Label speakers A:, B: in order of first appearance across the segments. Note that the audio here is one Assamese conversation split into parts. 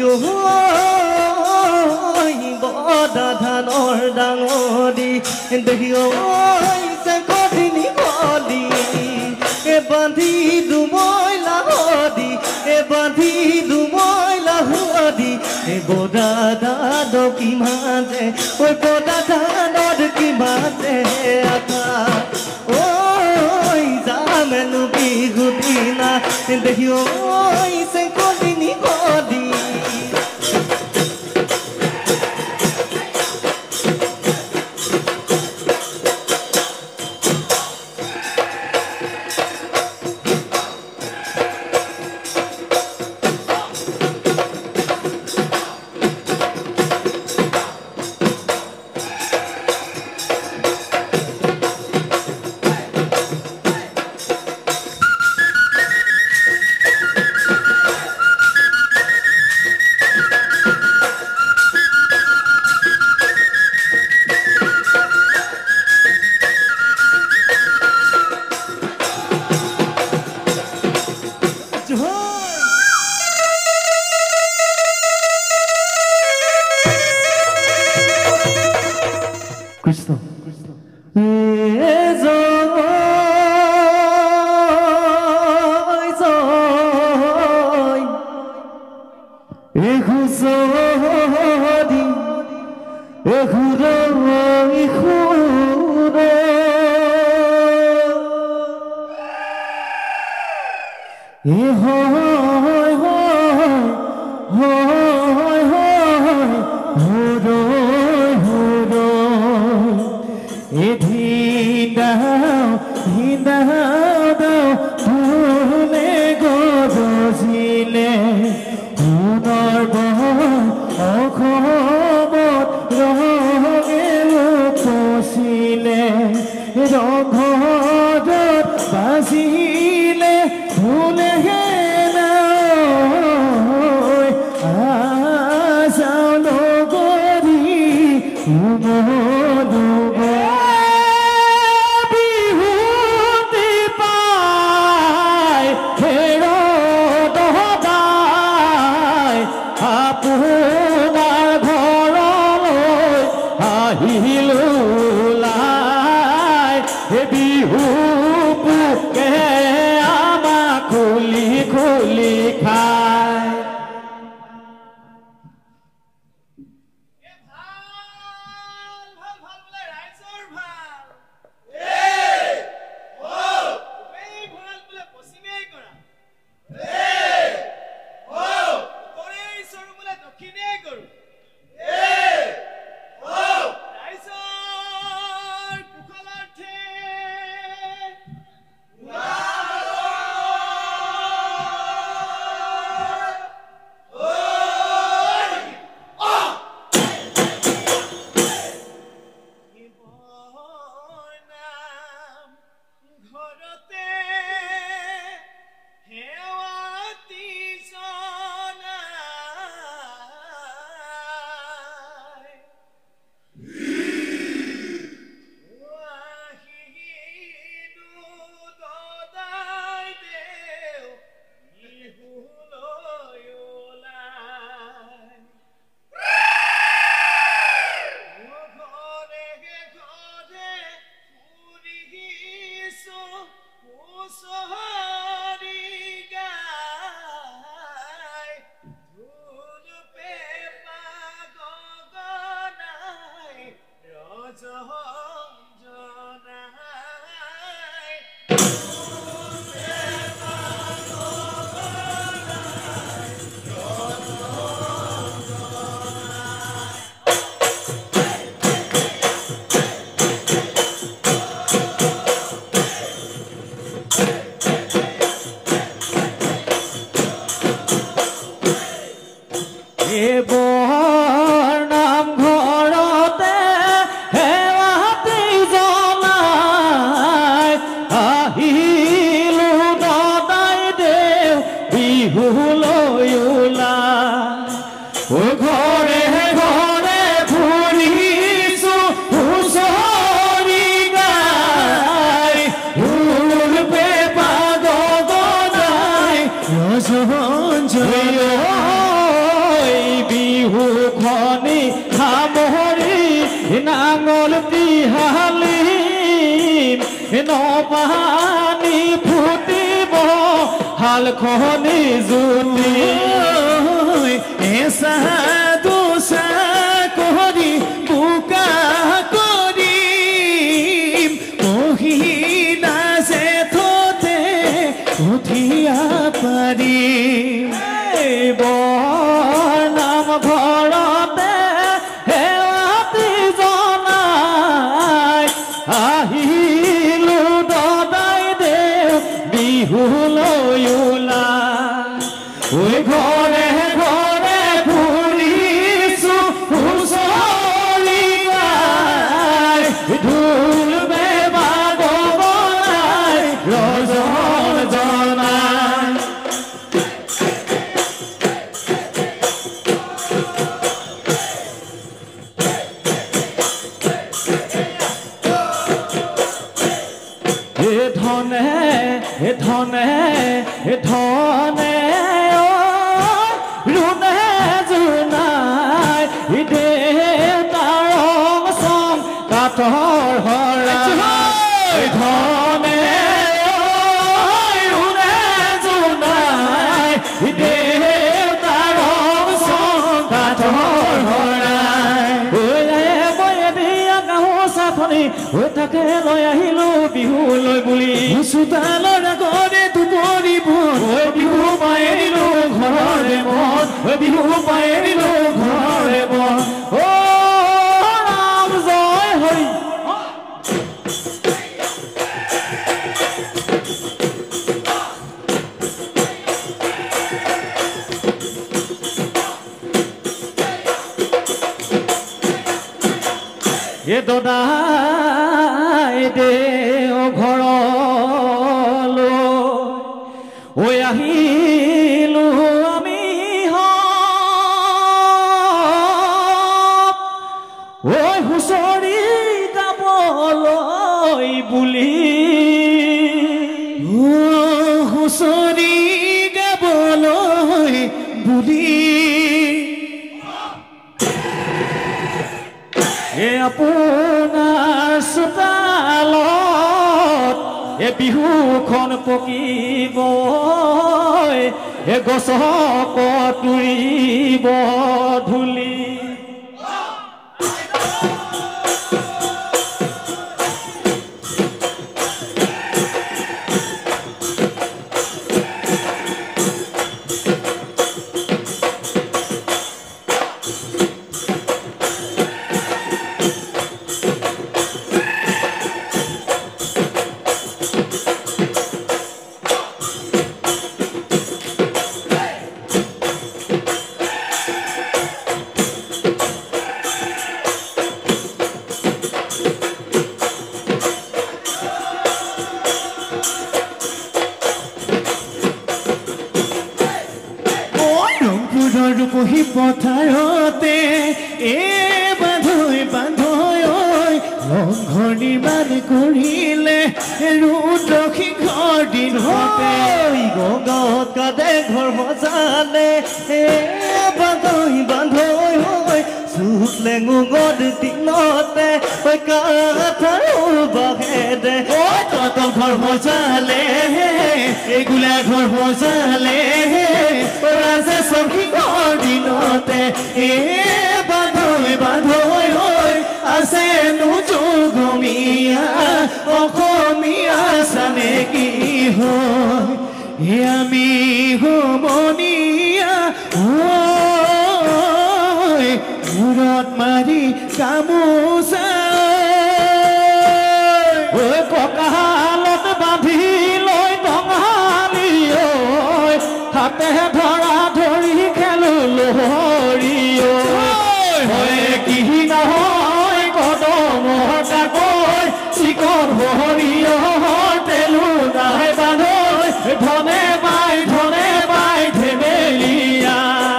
A: বদা ধানৰ ডাঙৰি দেহি চেকটিনি গলি বান্ধি দুমইলা হদি বান্ধি দুমইলা হদি বদা দাদ কি মাঝে ওই বদা দাদর কি মাঝে আকা ওই জামেলু বিহু দিনা দেহি চেকটিনি গলি
B: খনি সামৰি নাঙল তিহালি নপানী ফুটিব হাল খনি জুলি এসা দোষা কৰি বোকা কৰিম মহিলা জেঠতে উঠিয়া পাৰিম নাম ঘৰতে হেৱাতি জনাই আহিলো দদাই দেউ বিহুলৈ ওলাই ঐ ঘৰে ঘৰে ফুৰিছো হুঁচৰি গাই ঢোল বেবা গগনাই ৰজন জনাই ধনে ধনে ৰুণে জোনাই দেউতাৰ চং কাঠৰ হৰা ধনে ৰুণে জোনাই দেউতাৰ চং কাঠৰ হৰাই বয়ে দিয়া গামোচা খনি তাকে লৈ আহিলো বিহুলৈ বুলি চোতালৰ আগতে দুপৰিব বিহু পাই দিলো ঘৰৰে মন বিহু পাই দিলো ঘৰৰে মন অ ৰাম জয় হৰি এ দদাই দেও ঘৰলৈ ঐ আহিলো আমি ঐ হুঁচৰি গাবলৈ বুলি হুঁচৰি গাবলৈ বুলি আপোনাৰ চোতালত বিহুখন পকিব গছক তুৰিব ধূলি ৰূপহী পথাৰতে বান্ধৈ বান্ধৈ লংঘৰ নিৰ্মাণ কৰিলে ৰুদ্ৰসিংহৰ দিনতে
A: গগাঁৱত কাদে ঘৰ সজালে বান্ধৈ বান্ধৈ চুত লেঙুঙৰ দিনতে কাঠাৰ বাহেদে
B: তহঁতৰ ঘৰ সজালে এইগোলা ঘৰ সজালে ৰাজে সিংহৰ দিনতে বান্ধৈ বান্ধৈ আছে নোযোগমীয়া অসমীয়া চানে কি হয় আমি সমনীয়া মূৰত মাৰি গামোচা কঁকালত বান্ধি লৈ টঙালি হাতে ধৰা ধৰি খেলো লহৰি কি নহয় কদমৰ কাকৈ চিকন হৰিয়ৰ তেলো নাই বান্ধৈ ধনে পাই ধেমেলীয়া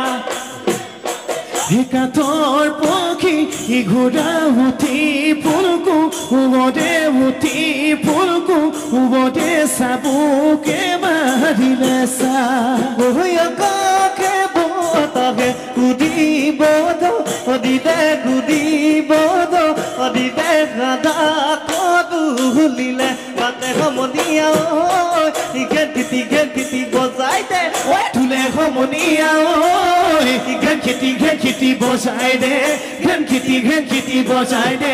B: কাঠৰ পক্ষী ঘোঁৰা উঠি ফুলকো উভতে উঠি ফুলকো উভতে চাবুকে মাৰিলে চা
A: কাষে তাহে কুদিবদ অদিতে কুদিবদ অদিতে গাদা কদুলিলে বাতে সমনীয়া ইগেন খেতি বজাই দে
B: তুলে সমনীয়া ঘেন খেতি বজাই দে ঘেন খেতি বজাই দে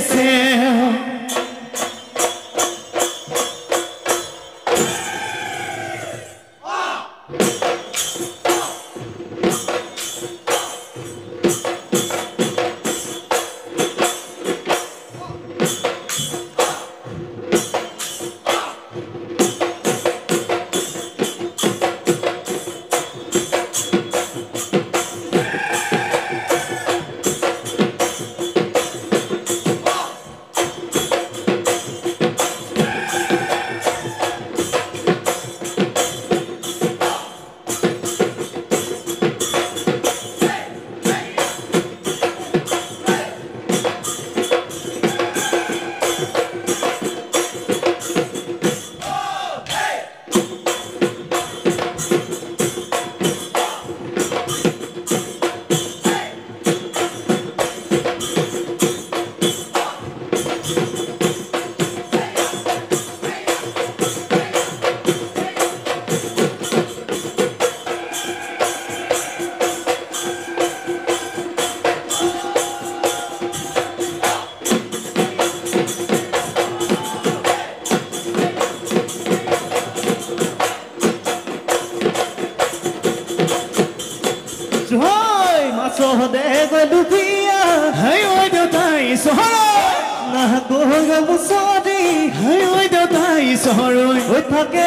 A: Sohde golupia
B: hay oi do tai sohoro
A: na goga musodi
B: hay oi do tai sohoro
A: oi thake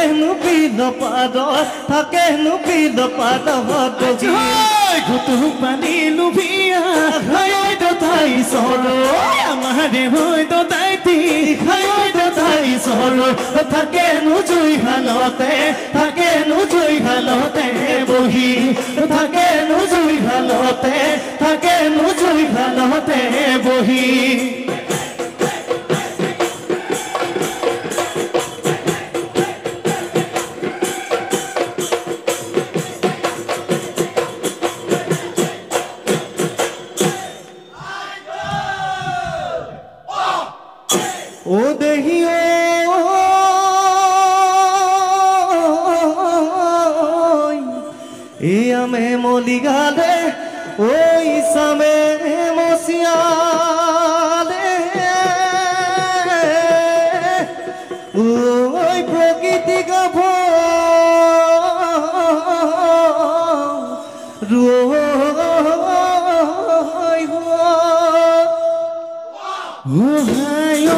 A: nu pido pado hodogi
B: hay gutu pani lupia hay oi do tai sohoro amare oi do tai ti hay oi do tai sohoro
A: thake nu jui halote bohi thake nu jui halote bohi O dehio e ame moligale oi same emociale oi prokiti gabo roi ho hayo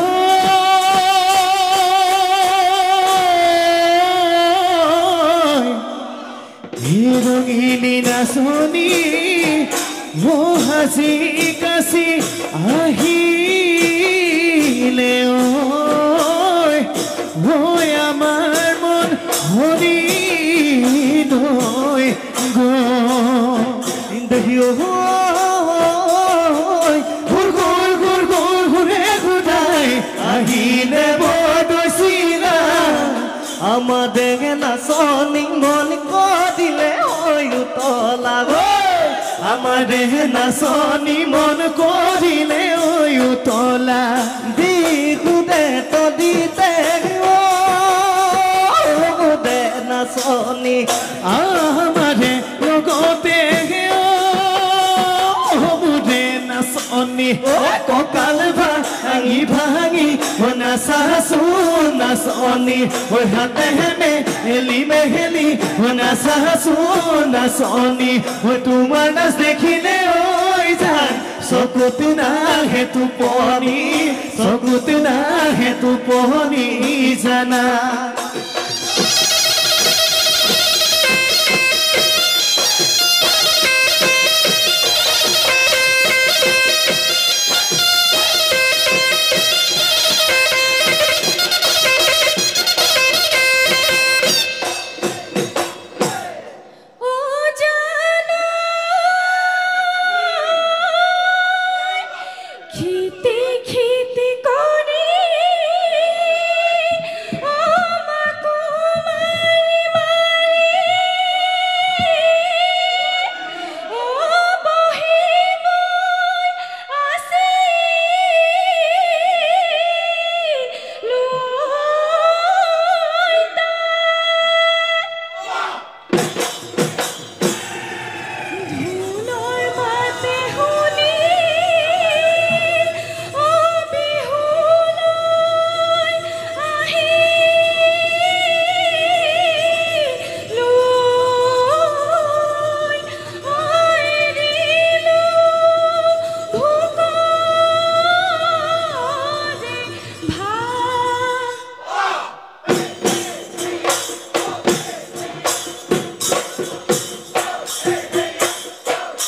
B: Soni wo hasi kasi ahile oi oi amar mon hori doi go
A: indahio hoy
B: hure khudai ahile bodoi sila
A: আমাদের না সনি মন কদিলে ওই উতলা গো
B: আমাদের না সনি মন করিলে ওই উতলা
A: দিগুদে তো দিতে ও দে না সনি
B: আমারে লগতে বুধে না সনি ককাল ভাঙি না সাসু না সনি ওই হাতে হেমে হেলি না সাসু না সনি ওই তোমার নাচ দেখিলে ওই যান চকুত নাহে টোপনি জানা
C: খেতে খেতে করে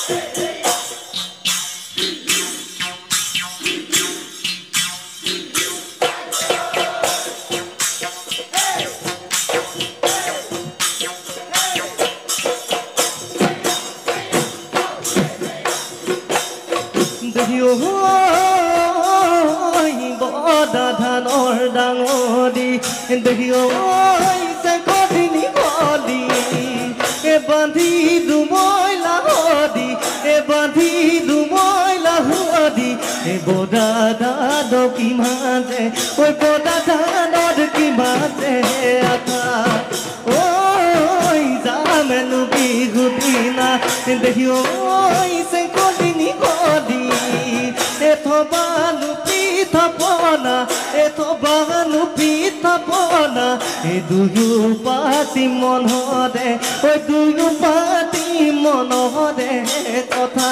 A: বদা ধানৰ ডাঙৰি দেখিও যে কঠিনী গলি বান্ধি দুমইলা হদি বান্ধি দুমইলা হদি বদা ধান কি মাজে বদা ধানৰ কি মাজে আঠা যামেনো বিহু দিনা দেখিও যে কঠিনী গলি এথবানো পিঠা পনা এথবানো পিঠা পনা দুয়ো পাতি মনৰে দুয়ো পাতি মনৰে কথা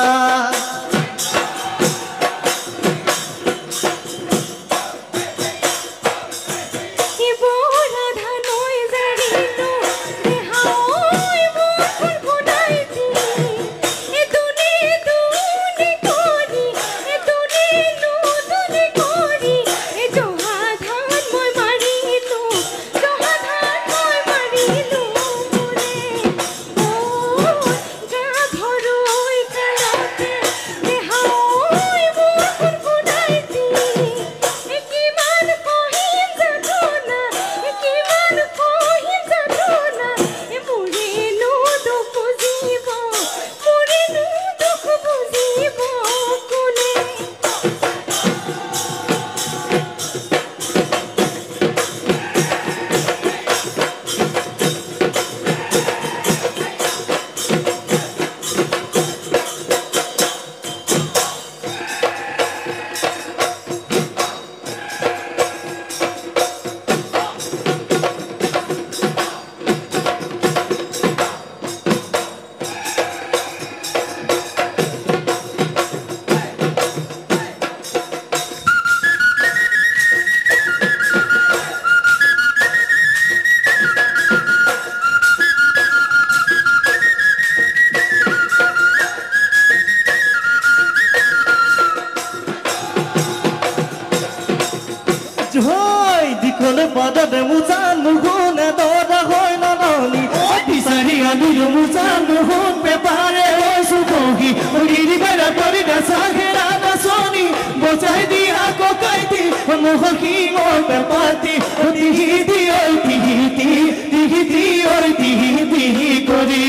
A: Padade mutan muhun doda hoy nononi Pisari anuyo mutan muhun pepare hoy sukogi Ogiri bera tori da sahera da soni Bocai di ako kaiti muhoki oy pepati Tihiti oy tihiti Tihiti oy tihiti kori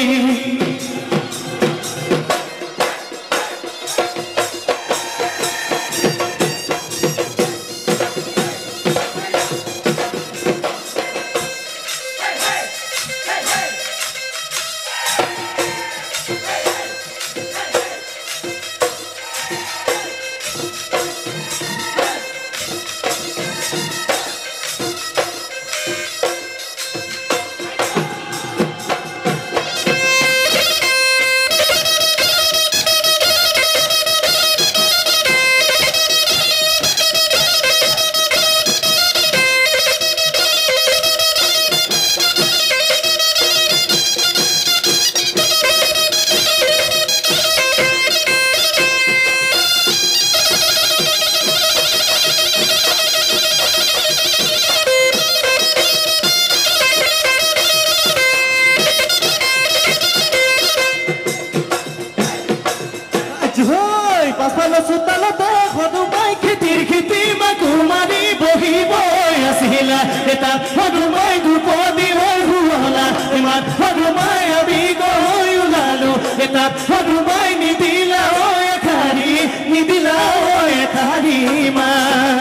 A: Pasalo sutalo te khodu mai khitir khiti ma kumari bohi boy asila eta khodu mai dupodi hoy huala iman khodu mai abi go hoy ulalo eta khodu mai nidila hoy khari ma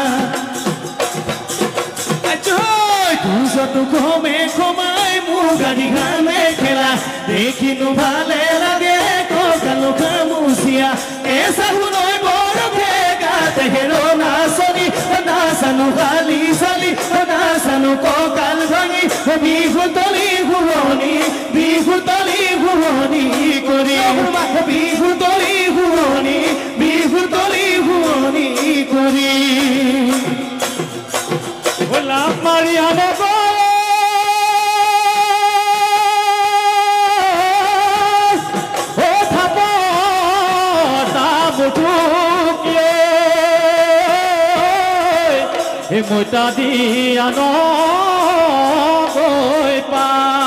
A: ajoy tuzo tu kome khomai mugari game khela dekhinu bhale lage ko kalu khamusia esa hunoi bor phega tehero na soni na sanu gali sali na sanu ko kal bhangi bihu toli huroni kori bihu toli huroni kori hola mariana go এই মইতা দিয়া নগৈ পা